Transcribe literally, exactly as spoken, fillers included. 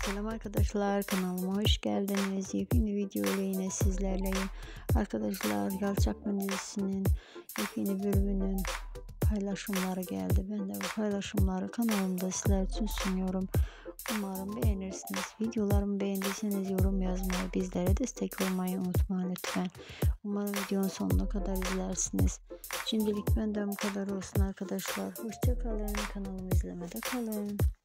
Selam arkadaşlar, kanalıma hoş geldiniz. Yepyeni video ile yine sizlerleyim. Arkadaşlar, Yalçapkın dizisinin yepyeni bölümünün paylaşımları geldi. Ben de bu paylaşımları kanalımda sizler için sunuyorum. Umarım beğenirsiniz. Videolarımı beğendiyseniz yorum yazmayı, bizlere destek olmayı unutmayın lütfen. Umarım videonun sonuna kadar izlersiniz. Şimdilik benden bu kadar olsun arkadaşlar. Hoşça kalın. Kanalımı izlemede kalın.